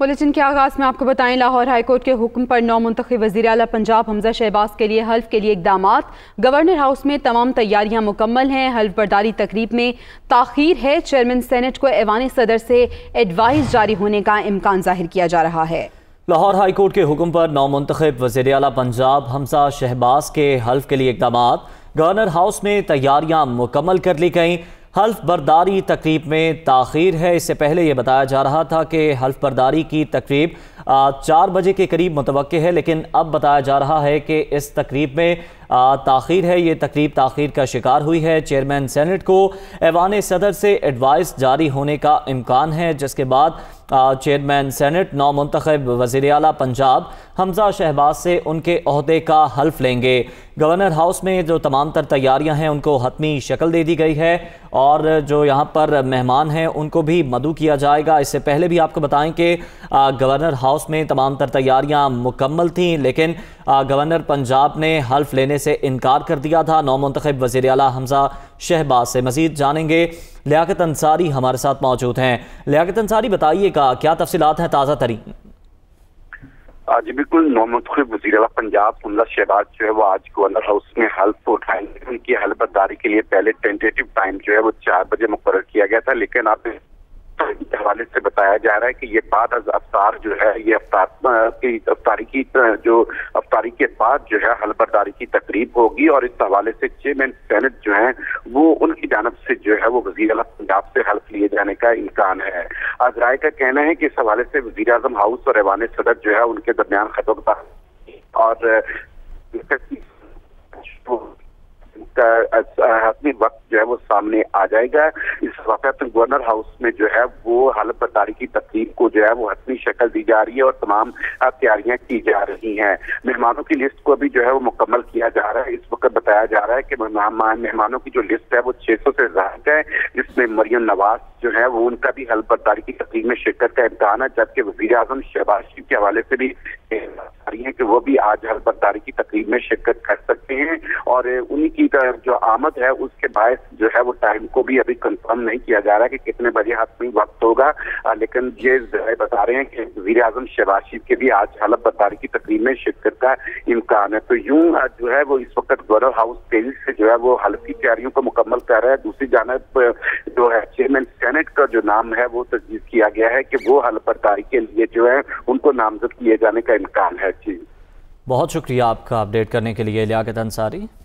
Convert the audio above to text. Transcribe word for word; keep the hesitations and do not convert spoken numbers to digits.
Bulletin के आगाज़ में आपको बताएं, लाहौर हाई कोर्ट के हुक्म पर नौ मुंतखब वज़ीर आला पंजाब हमजा शहबाज के लिए हल्फ के लिए इक़दामात। गवर्नर हाउस में तमाम तैयारियां मुकम्मल हैं। हल्फ बर्दारी तकरीब में ताख़ीर है। चेयरमैन सेनेट को ऐवान सदर से एडवाइस जारी होने का इम्कान जाहिर किया जा रहा है। लाहौर हाई कोर्ट के हुक्म पर नौ मुंतखब वज़ीर आला पंजाब हमजा शहबाज के हल्फ के लिए इक़दामात। गवर्नर हाउस में तैयारियां मुकम्मल कर ली गईं। हल्फ बर्दारी तकरीब में ताख़ीर है। इससे पहले ये बताया जा रहा था कि हल्फ बर्दारी की तकरीब चार बजे के करीब मुतवक्के है, लेकिन अब बताया जा रहा है कि इस तकरीब में ताख़ीर है। ये तकरीब ताख़ीर का शिकार हुई है। चेयरमैन सेनेट को ऐवान सदर से एडवाइस जारी होने का इम्कान है, जिसके बाद चेयरमैन सेनेट नौ मुंतखब वज़ीर आला पंजाब हमजा शहबाज से उनके ओहदे का हल्फ लेंगे। गवर्नर हाउस में जो तमाम तर तैयारियां हैं उनको हतमी शक्ल दे दी गई है और जो यहाँ पर मेहमान हैं उनको भी मदऊ किया जाएगा। इससे पहले भी आपको बताएं कि गवर्नर हाउस में तमाम तर तैयारियां मुकम्मल थीं, लेकिन गवर्नर पंजाब ने हल्फ लेने से इनकार कर दिया था। नौ मुंतखब वज़ीर आला हमजा शहबाज से मज़ीद जानेंगे। लियाकत अंसारी हमारे साथ मौजूद हैं। लियाकत अंसारी, बताइएगा क्या तफसीलात हैं ताज़ा तरीन? जी बिल्कुल, नौ मुंतखब वज़ीर आला पंजाब हमजा शहबाज जो है वो आज गवर्नर हाउस में हल्फ उठाएंगे। उनकी हल्फ बर्दारी के लिए पहले टेंटेटिव टाइम जो है वो चार बजे मुकर्रर किया गया था, लेकिन आप के हवाले से बताया जा रहा है कि ये बाद अफ्तार जो है ये अफ्तार की अफ्तारी की जो अफ्तारी के बाद जो है हल्फ बर्दारी की तकरीब होगी और इस हवाले से चेयरमैन सेनेट जो है वो उनकी जानब से जो है वो वज़ीर आला पंजाब से हल्फ लिए जाने का इम्कान है। अज़राए का कहना है कि इस हवाले से वज़ीर आज़म हाउस और ऐवान सदर जो है उनके दरमियान खतों और हतमी वक्त जो है वो सामने आ जाएगा। इस वक्त गवर्नर हाउस में जो है वो हल्फ बर्दारी की तकरीब को जो है वो हतमी शक्ल दी जा रही है और तमाम तैयारियां की जा रही हैं। मेहमानों की लिस्ट को भी जो है वो मुकम्मल किया जा रहा है। इस वक्त बताया जा रहा है कि मेहमानों की जो लिस्ट है वो छह सौ से ज्यादा है, जिसमें मरियम नवाज जो है वो उनका भी हल्फ बर्दारी की तकरीब में शिरकत का इम्कान है, जबकि वज़ीर आज़म शहबाज शरीफ के हवाले से भी है कि वो भी आज हल्फ बर्दारी की तकरीब में शिरकत कर सकते हैं और उन्हीं की जो आमद है उसके बायस जो है वो टाइम को भी अभी कंफर्म नहीं किया जा रहा है कि कितने बजे हतमी वक्त होगा, लेकिन ये बता रहे हैं कि वज़ीर आज़म शहबाज शरीफ के भी आज हल्फ बर्दारी की तकरीब में शिरकत का इम्कान है। तो यूं जो है वो इस वक्त गवर्नर हाउस तेजी से जो है वो हल्फ की तैयारियों को मुकम्मल कर रहा है। दूसरी जानब जो है चेयरमैन सेनेट का जो नाम है वो तजवीज़ किया गया है कि वो हल्फ बर्दारी के लिए जो है उनको नामजद किए जाने का इम्कान है। जी बहुत शुक्रिया आपका अपडेट करने के लिए लियाकत अंसारी।